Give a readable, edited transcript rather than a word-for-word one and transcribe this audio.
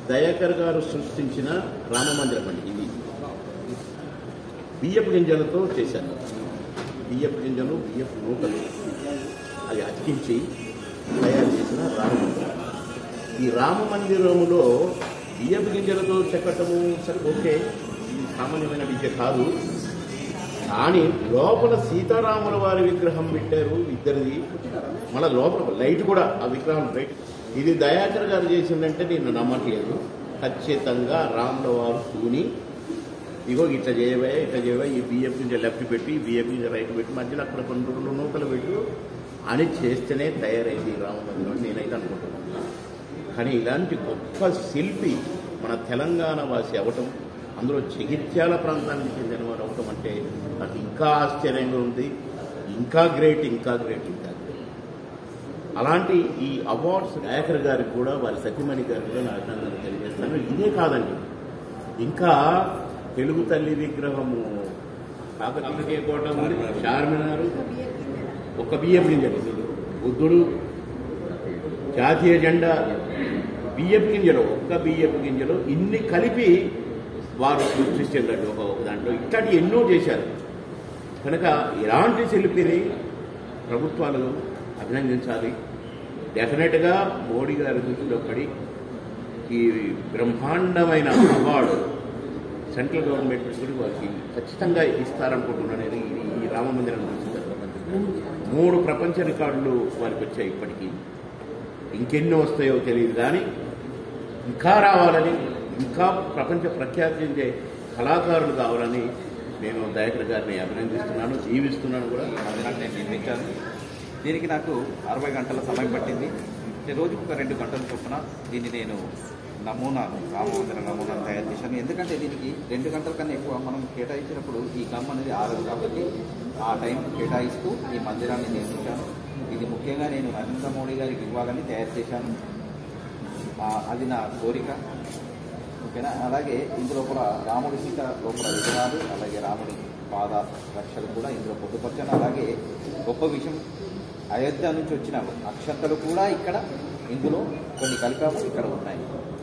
దయాకర్ గారు సృష్టించిన రామ మందిరం అండి. ఇది బియ్యపు గింజలతో చేశారు. బియ్యపు గింజలు, బియ్యపు నూకలు అవి అతికించి తయారు చేసిన రామ మందిరం. ఈ రామ మందిరములో బియ్యపు గింజలతో చెక్కటము సరే ఓకే, ఇది సామాన్యమైన విద్య కాదు. కానీ లోపల సీతారాముల వారి విగ్రహం పెట్టారు ఇద్దరిది. మళ్ళీ లోపల లైట్ కూడా ఆ విగ్రహం లైట్. ఇది దయాకర్ గారు చేసిందంటే నేను నమ్మట్లేదు. ఖచ్చితంగా రాముల వారు కూని ఇగో ఇట్లా చేయవా ఈ బియ్యం గింజ లెఫ్ట్ పెట్టి బియ్యం గింజ రైట్ పెట్టి మధ్యలో అక్కడ కొన్ని రెండు నూకలు పెట్టు అని చేస్తేనే తయారైంది రామ మందిరం నేనైతే అనుకుంటున్నాను. కానీ ఇలాంటి గొప్ప శిల్పి మన తెలంగాణ వాసి అవటం, అందులో జగిత్యాల ప్రాంతానికి చెందిన వారు అవటం అంటే నాకు ఇంకా ఆశ్చర్యంగా ఉంది. ఇంకా గ్రేట్. అలాంటి ఈ అవార్డ్స్ దయాకర్ గారికి కూడా వారి సతీమణి గారికి కూడా నా అభినందనలు తెలియజేస్తాను. ఇదే కాదండి, ఇంకా తెలుగు తల్లి విగ్రహము కాకతీయ కోట ఉంది, చార్మినారు, ఒక బియ్యపు గింజలు, బుద్ధుడు, జాతీయ జెండా, బియ్యపు గింజలు, ఒక్క బియ్యపు గింజలు ఇన్ని కలిపి వారు సృష్టించారు ఒక దాంట్లో. ఇట్లాంటి ఎన్నో చేశారు. కనుక ఇలాంటి శిల్పిని ప్రభుత్వాలు అభినందించాలి. డెఫినెట్గా మోడీ గారి దృష్టిలో పడి ఈ బ్రహ్మాండమైన అవార్డు సెంట్రల్ గవర్నమెంట్ కూడా వారికి ఖచ్చితంగా ఇస్తారనుకుంటున్నాను. ఈ రామ మందిరం గురించి 3 ప్రపంచ రికార్డులు వారికి వచ్చాయి. ఇప్పటికీ ఇంకెన్నో వస్తాయో తెలియదు, కానీ ఇంకా రావాలని, ఇంకా ప్రపంచ ప్రఖ్యాతి చెందే కళాకారులు కావాలని నేను దయాకర్ గారిని అభినందిస్తున్నాను, జీవిస్తున్నాను కూడా. మందిరాన్ని నేను నిర్మించాను. దీనికి నాకు 60 గంటల సమయం పట్టింది. రోజుకు ఒక 2 గంటల చొప్పున దీన్ని నేను రామమందిర నమూనాను తయారు చేశాను. ఎందుకంటే దీనికి 2 గంటల కన్నా ఎక్కువ మనం కేటాయించినప్పుడు ఈ గమ్ అనేది ఆరదు. కాబట్టి ఆ టైం కేటాయిస్తూ ఈ మందిరాన్ని నిర్మించాను. ఇది ముఖ్యంగా నేను నరేంద్ర మోడీ గారికి ఇవ్వాలని తయారు చేశాను. అది నా కోరిక. ఓకేనా. అలాగే ఇందులో కూడా రాముడి సీత లోపల విగ్రహాలు, అలాగే రాముడి పాద రక్షలు కూడా ఇందులో పొందుపరిచాను. అలాగే గొప్ప విషయం, అయోధ్య నుంచి వచ్చిన అక్షంతలు కూడా ఇందులో కొన్ని కలిపాము, ఇక్కడ ఉన్నాయి.